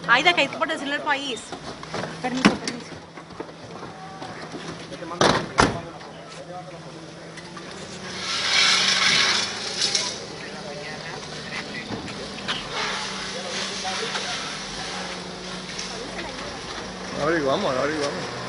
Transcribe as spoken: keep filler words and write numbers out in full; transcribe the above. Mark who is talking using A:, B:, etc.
A: Ay, de que hay por decirle al país. Permiso, permiso.
B: Averiguamos, averiguamos.